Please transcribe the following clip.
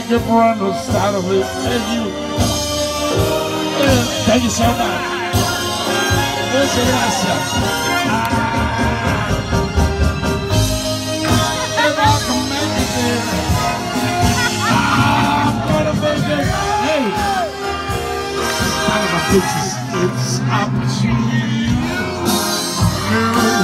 can run the side of it. Thank you. Thank you so much. Muchas gracias. If I can make it there, I'm gonna make it. Hey, out of my bitches, it's up to you.